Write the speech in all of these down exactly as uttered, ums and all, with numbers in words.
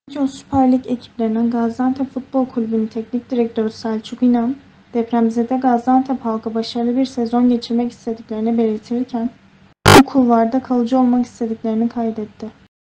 Türkiye Süper Lig ekiplerinin Gaziantep Futbol Kulübü'nün teknik direktörü Selçuk İnan, depremzede Gaziantep halkı başarılı bir sezon geçirmek istediklerini belirtirken, bu kulvarda kalıcı olmak istediklerini kaydetti.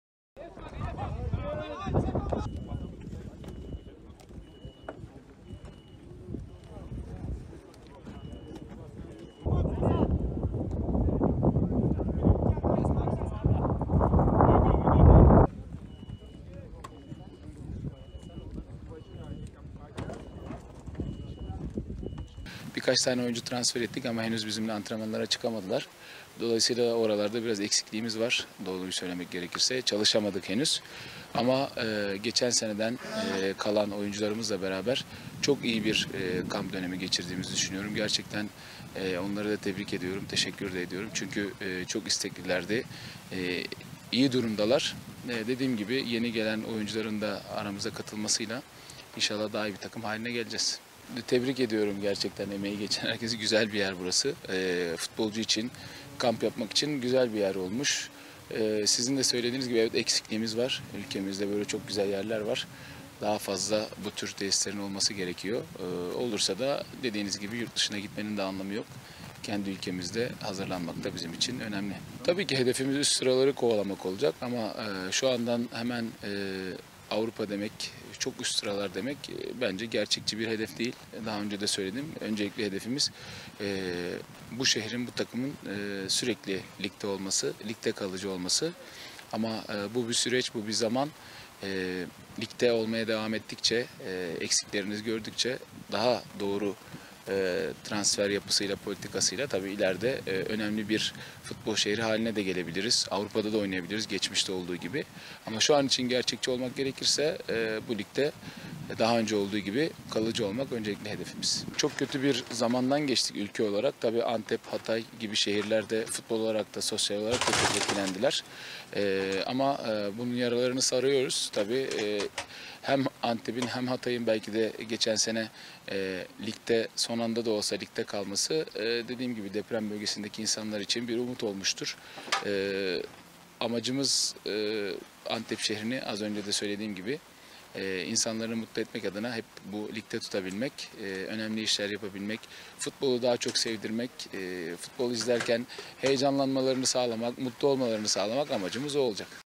Birkaç tane oyuncu transfer ettik ama henüz bizimle antrenmanlara çıkamadılar. Dolayısıyla oralarda biraz eksikliğimiz var. Doğruyu söylemek gerekirse çalışamadık henüz. Ama e, geçen seneden e, kalan oyuncularımızla beraber çok iyi bir e, kamp dönemi geçirdiğimizi düşünüyorum. Gerçekten e, onları da tebrik ediyorum, teşekkür de ediyorum. Çünkü e, çok isteklilerdi. E, iyi durumdalar. E, dediğim gibi yeni gelen oyuncuların da aramıza katılmasıyla İnşallah daha iyi bir takım haline geleceğiz. Tebrik ediyorum gerçekten emeği geçen herkesi. Güzel bir yer burası. E, futbolcu için, kamp yapmak için güzel bir yer olmuş. E, sizin de söylediğiniz gibi evet eksikliğimiz var. Ülkemizde böyle çok güzel yerler var. Daha fazla bu tür tesislerin olması gerekiyor. E, olursa da dediğiniz gibi yurt dışına gitmenin de anlamı yok. Kendi ülkemizde hazırlanmak da bizim için önemli. Tabii ki hedefimiz üst sıraları kovalamak olacak ama e, şu andan hemen e, Avrupa demek, çok üst sıralar demek e, bence gerçekçi bir hedef değil. Daha önce de söyledim. Öncelikli hedefimiz e, bu şehrin, bu takımın e, sürekli ligde olması, ligde kalıcı olması. Ama e, bu bir süreç, bu bir zaman. E, ligde olmaya devam ettikçe, e, eksiklerinizi gördükçe daha doğru e, transfer yapısıyla, politikasıyla tabii ileride e, önemli bir futbol şehri haline de gelebiliriz. Avrupa'da da oynayabiliriz geçmişte olduğu gibi. Ama şu an için gerçekçi olmak gerekirse e, bu ligde daha önce olduğu gibi kalıcı olmak öncelikli hedefimiz. Çok kötü bir zamandan geçtik ülke olarak. Tabii Antep, Hatay gibi şehirlerde futbol olarak da sosyal olarak da çok etkilendiler. E, ama e, bunun yaralarını sarıyoruz. Tabii e, hem Antep'in hem Hatay'ın belki de geçen sene e, ligde son anda da olsa ligde kalması e, dediğim gibi deprem bölgesindeki insanlar için bir umut olmuştur. E, amacımız e, Antep şehrini az önce de söylediğim gibi e, insanları mutlu etmek adına hep bu ligde tutabilmek, e, önemli işler yapabilmek, futbolu daha çok sevdirmek, e, futbol izlerken heyecanlanmalarını sağlamak, mutlu olmalarını sağlamak amacımız o olacak.